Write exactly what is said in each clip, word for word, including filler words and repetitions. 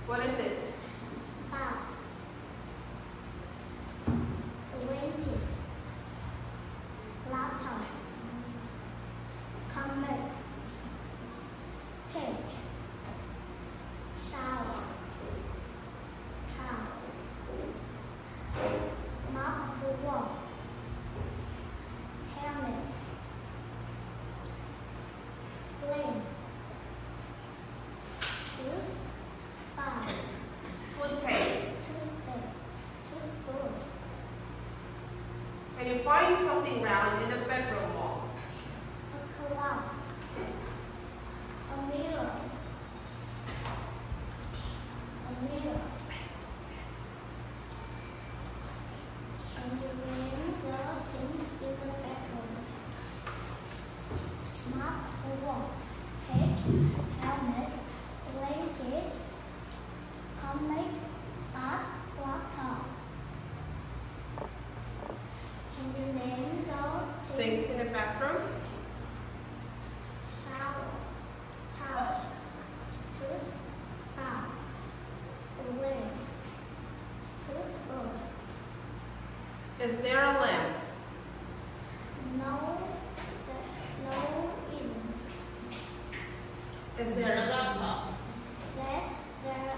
What is it? Bag. Blanket. Laptop. Commode. Page. Shower. Towel. Mop the wall. Helmet. Plane. Shoes. Bag. Toothpaste. Toothpaste. Toothbrush. Can you find something round in the bedroom wall? A clock. A mirror. A mirror. Can you name the things in the bedroom? Mop the wall. Cake. Helmet. Blankets. Pomade. Bath. Laptop. Can you name the Things in the bathroom? Shower, towel, tooth, bath, lid, toothbrush. Is there a lamp? No, the- no isn't. Is there a laptop? Yes, there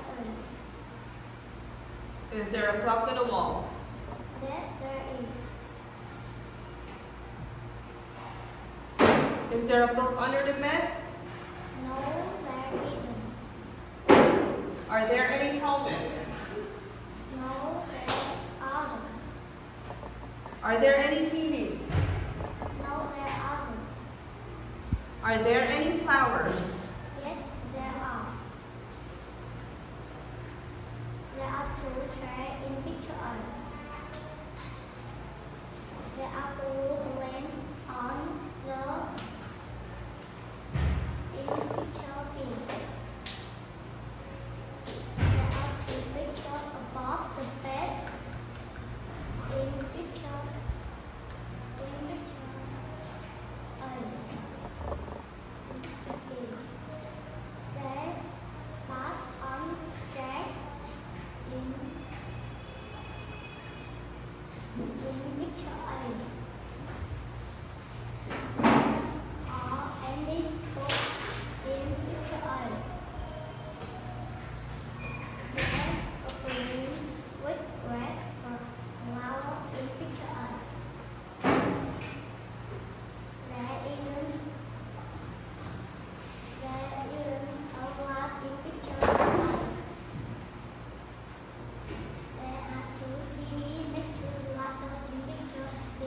is. Is there a clock on the wall? Yes, there is. Is there a book under the bed? No, there isn't. Are there any helmets? No, there aren't. Are there any T Vs? No, there aren't. Are there any flowers? Yes, there are. There are two chairs in picture. There are blue lamps on the in picture B. There are two pictures above the bed in picture in picture A. Picture B. Says bath on chair in in picture A. Are any books in picture A? There's a balloon with red flower in picture A. There isn't there isn't a glass in picture A. There are two C Ds next to the laptop in picture B.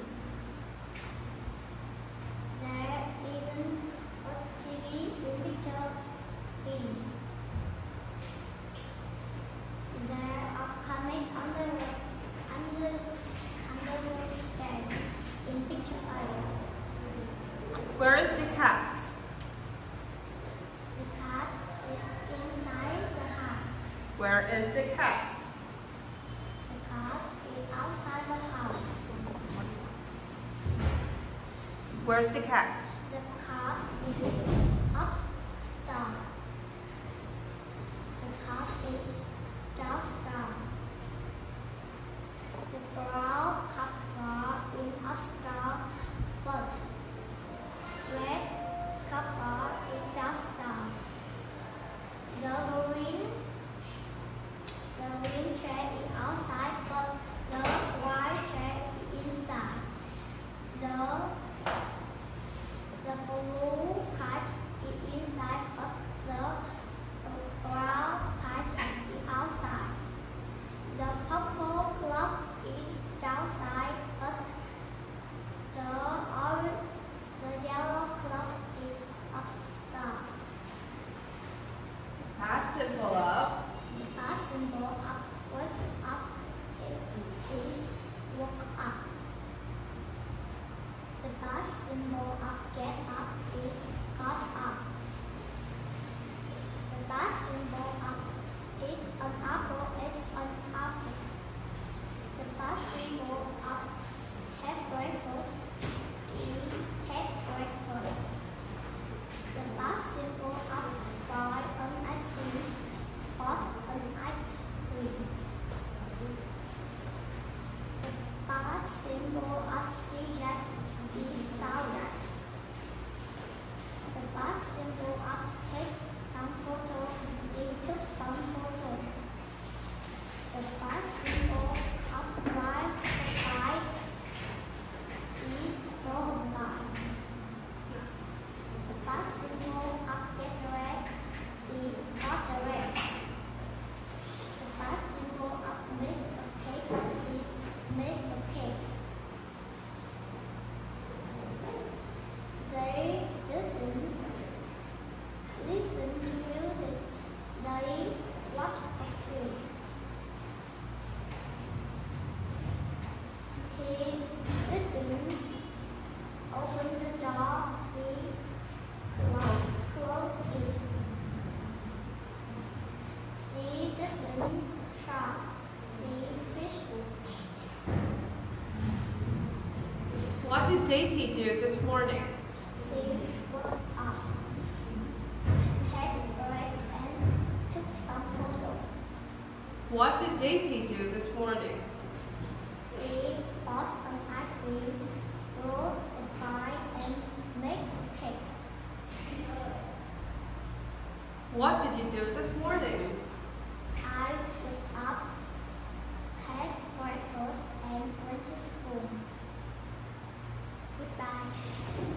There isn't a T V in picture B. There are comics under under under the bed in picture A. Where is the cat? The cat is inside the house. Where is the cat? The cat is outside the house. Where's the cat? The cat is upstairs. The cat is downstairs. The brown cat is upstairs, but red cat is downstairs. The green, the green chair is outside, but the white chair is inside. The The blue cat is inside, but the brown cat is outside. The purple clock is downside, but the orange, the yellow clock is upstairs. Past symbol of The past symbol of wake up is woke up. The past symbol of get up is got up. The past symbol of eat an apple is an apple. The past symbol of have breakfast is have breakfast. The past symbol of buy an active spot did Daisy do this morning? She woke up, had bread, and took some photos. What did Daisy do this morning? She bought an ice cream, brought a pie, and made a cake. What did you do this morning? I woke up, had breakfast, and went to school. Goodbye.